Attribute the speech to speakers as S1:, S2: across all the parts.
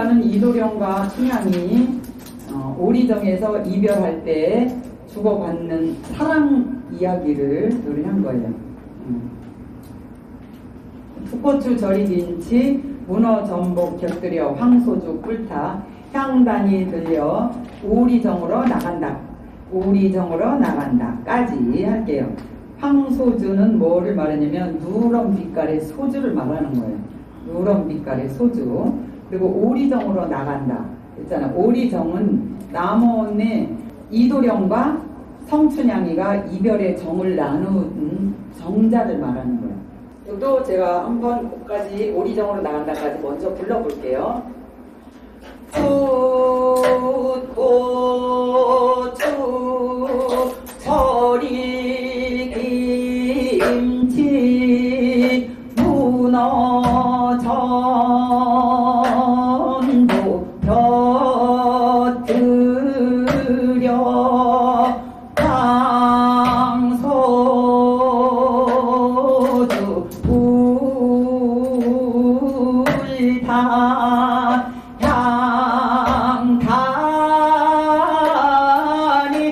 S1: 이거는 이도령과 춘향이 오리정에서 이별할 때 주고받는 사랑 이야기를 노래한 거예요. 풋고추 절이긴치 문어 전복 곁들여 황소주 꿀타 향단이 들려 오리정으로 나간다. 오리정으로 나간다까지 할게요. 황소주는 뭐를 말하냐면 누런 빛깔의 소주를 말하는 거예요. 누런 빛깔의 소주. 그리고 오리정으로 나간다 있잖아. 오리정은 남원의 이도령과 성춘향이가 이별의 정을 나누는 정자를 말하는 거예요. 또 제가 한번 곡까지 오리정으로 나간다까지 먼저 불러볼게요. 풋고추 절이김치 문어 전복 곁들여 황소주 꿀타 향단이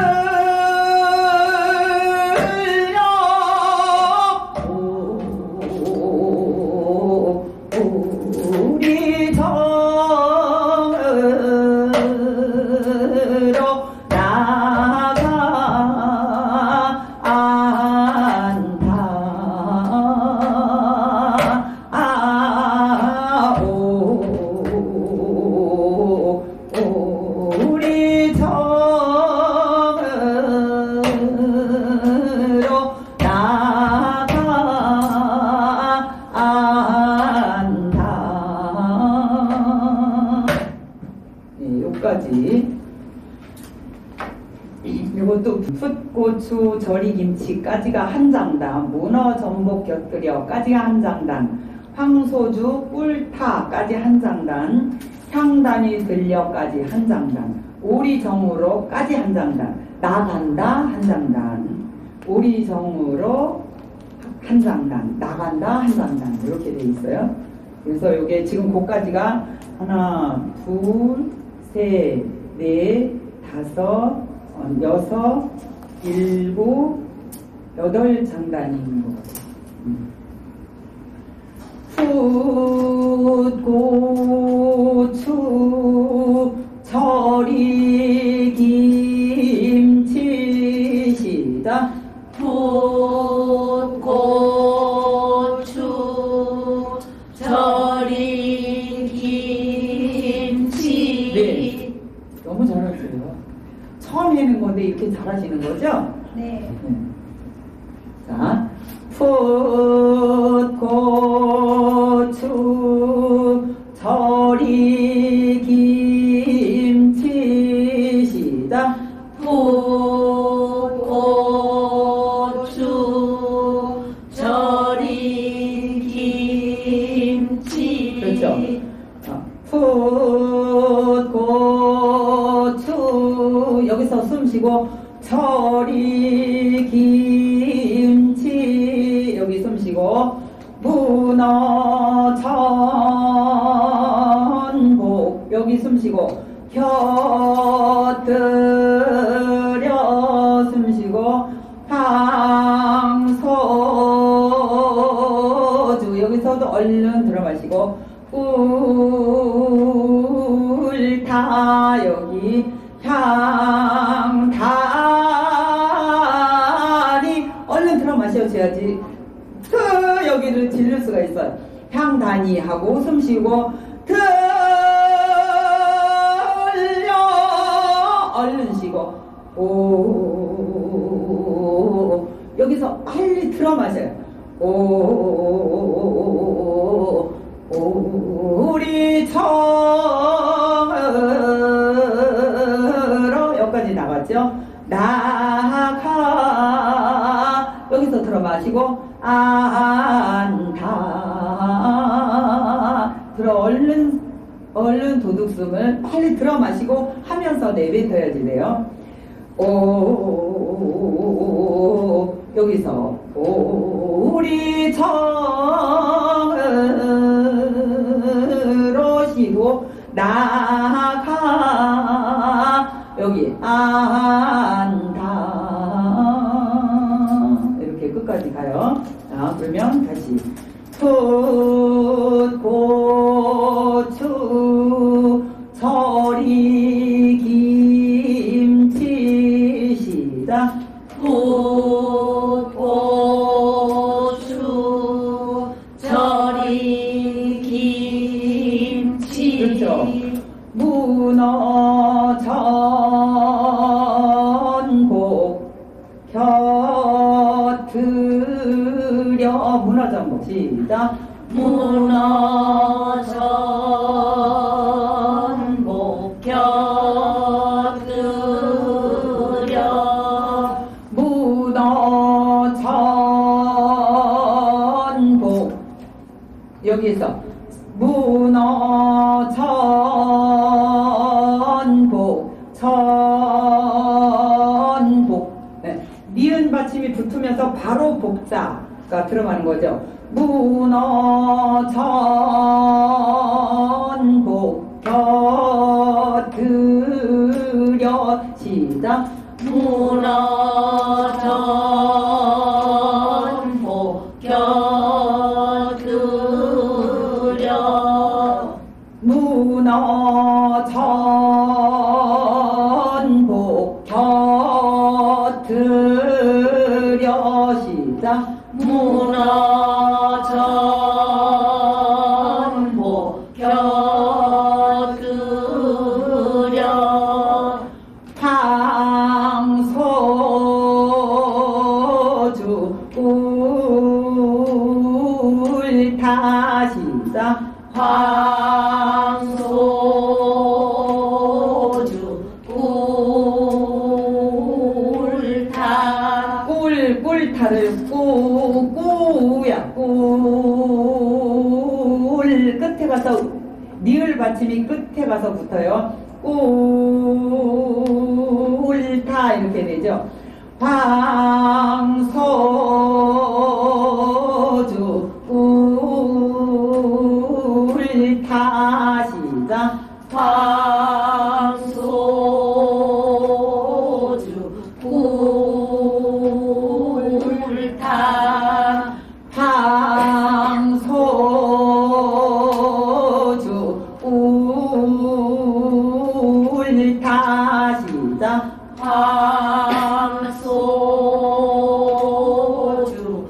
S1: 들려 오리정으로 여기까지. 이것도 풋고추 절이김치까지가 한 장단, 문어 전복 곁들여까지가 한 장단, 황소주 꿀타까지 한 장단, 향단이 들려까지 한 장단, 오리정으로까지 한 장단, 나간다 한 장단, 오리정으로 한 장단, 나간다 한 장단 이렇게 돼 있어요. 그래서 이게 지금 곡까지가 하나, 둘, 셋, 넷, 다섯, 여섯, 일곱, 여덟 장단이 있는 것 같아요. 풋고추 절이김치 시작.
S2: 풋고추 절이김치.
S1: 네, 너무 잘하세요. 처음 해는 건데 이렇게 잘하시는 거죠?
S2: 네.
S1: 자, 풋고추 절이김치 시작.
S2: 풋고추 절이김치.
S1: 그렇죠. 풋고추 여기서 숨 쉬고 절이김치 여기 숨 쉬고 문어 전복 여기 숨 쉬고 곁들여 숨 쉬고 황소주 여기서도 얼른 들어 마시고 꿀타 여기 향단이 얼른 들어 마셔줘야지 여기를 질릴 수가 있어요. 향단이 하고 숨 쉬고 들려 얼른 쉬고 오 여기서 빨리 들어 마셔요. 오 우리 정으로 여기까지 나갔죠. 나가 여기서 들어 마시고 안다 들어 얼른 도둑숨을 빨리 들어 마시고 하면서 내뱉어야지 돼요. 오 여기서 우리 정으로 쉬고 나가 여기 안다 이렇게 끝까지 가요. 자, 그러면 다시 풋 고추 서리 김치 시작
S2: 풋 고추 절이 김치
S1: 그렇죠. 문어 전복 곁들여 문어 전복 시작
S2: 문어 전복 곁들여
S1: 문어 전복 여기서 문어 전복 네. 니은 받침이 붙으면서 바로 복자가 들어가는 거죠. 문어 전복 곁들여 시작
S2: 문어 전복 곁들여
S1: 문어 전복 곁들여 시작
S2: 문어 전복 곁들여
S1: 황소주 꿀타 시작
S2: 황소주 꿀타
S1: 꿀타를 꾸야 꿀 끝에 가서 니을 받침이 끝에 가서 붙어요. 꿀타 이렇게 되죠. 황소주 꿀타 시작
S2: 황소주 꿀타
S1: 황소주 꿀타 시작
S2: 황소주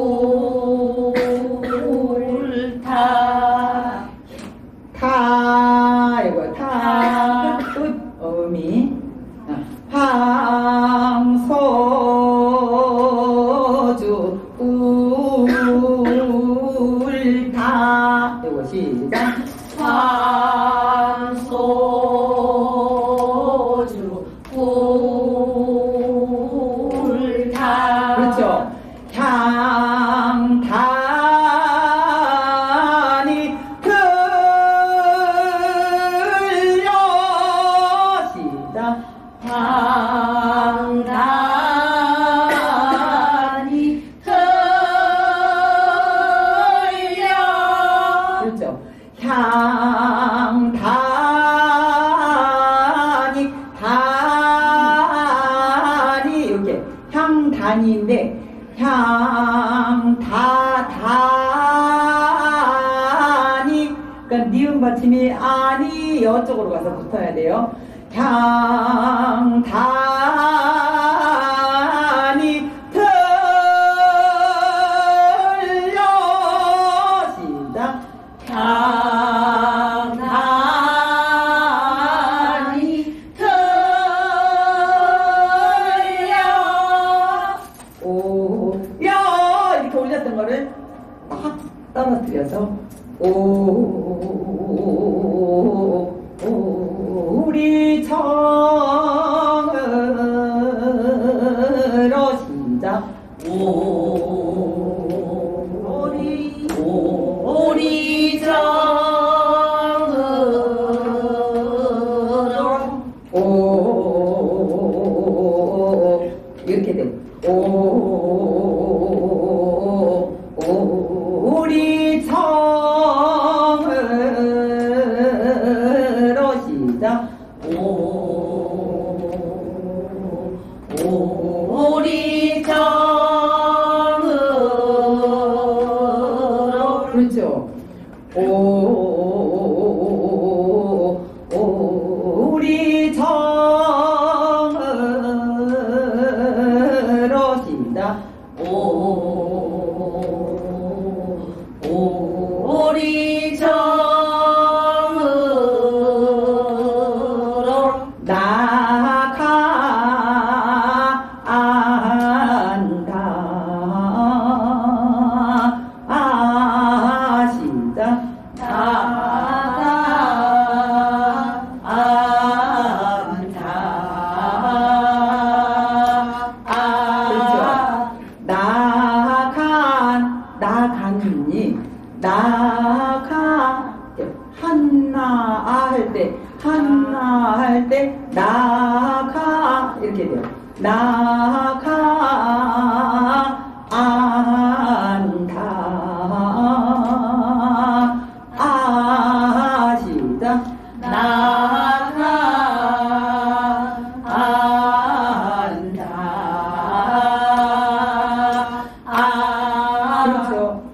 S2: 꿀타
S1: 타 이거 타끝 어미 황소주 꿀타 이거 시작
S2: 황소주 꿀타
S1: 그렇죠. 향단이 들려 시작
S2: 황단이 들려
S1: 그렇죠. 향단이 단이 이렇게 향단인데 향다단이 그러니까 니은 받침이 아니 이쪽으로 가서 붙어야 돼요. 향단이 들려 시작
S2: 향단이 들려
S1: 오야 이렇게 올렸던 거를 딱 떨어뜨려서 우리 청으로 시작
S2: 우리 정으로
S1: 이렇게 돼. 우리 청으로
S2: 오리정으로
S1: 그렇죠. 우리 정으로 시작.
S2: 오리정으로
S1: 나간다. 시작. 나간니 나가 한나 할 때 나가 이렇게 돼요. 나가 안다. 시작. 그렇죠.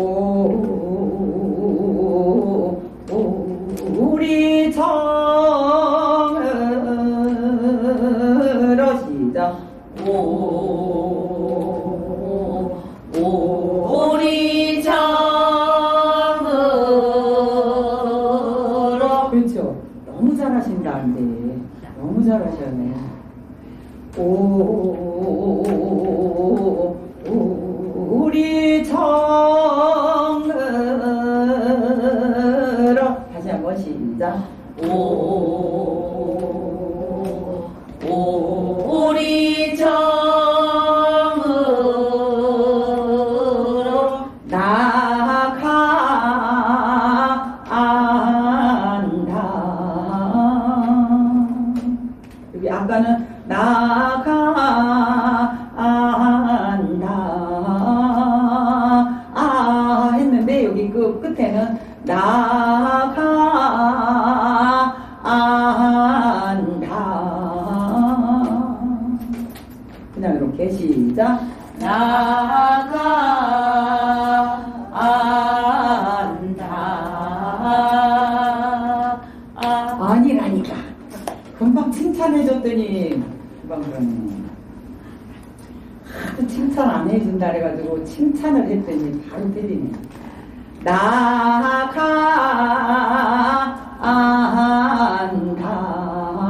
S1: 우리 정으로 시작.
S2: 오리정으로
S1: 그렇죠. 너무 잘하신다는데 너무 잘하셨네. 우리 정으로 다시 한번 시작.
S2: 오리정으로
S1: 나간다. 여기 아까는 나간다 했는데 여기 그 끝에는 나간다. 그냥 이렇게 시작.
S2: 나간다.
S1: 아니라니까. 금방 칭찬해줬더니 금방 그러네. 하도 칭찬 안 해준다 그래가지고 칭찬을 했더니 바로 때리네. 나간다.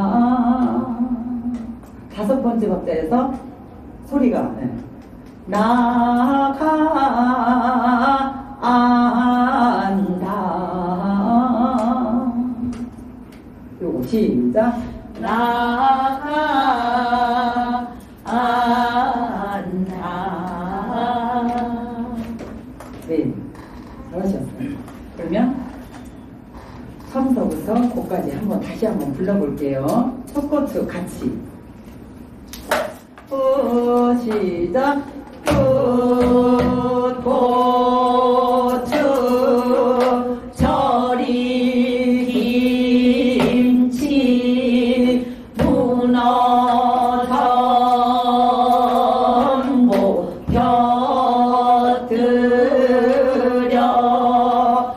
S1: 다섯 번째 박자에서 소리가 나간다. 요거 시작.
S2: 나간다.
S1: 네, 잘하셨어요. 그러면 처음서부터 곡까지 다시 한번 불러볼게요. 첫 코트 같이. 시작. 꽃고추 절임김치 문어 전복 곁들여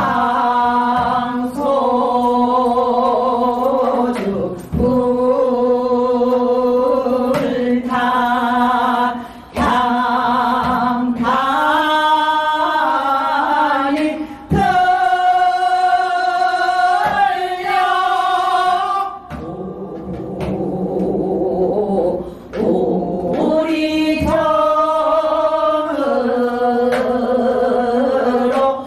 S1: 황소주 불타 향단이 들려 우리 정으로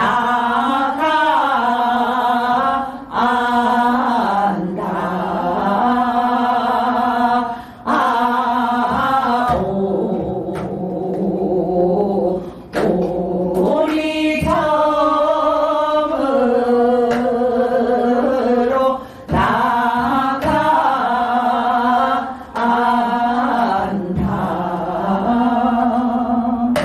S1: 나간다. 우리 정으로 나간다.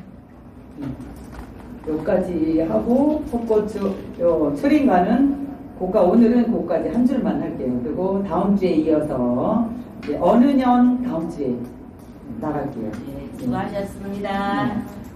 S1: 여기까지 하고 벚꽃주 요 추린가는 고가 오늘은 고까지 한 줄만 할게요. 그리고 다음 주에 이어서 이제 어느 년 다음 주에 나갈게요.
S2: 네, 수고하셨습니다.
S1: 네.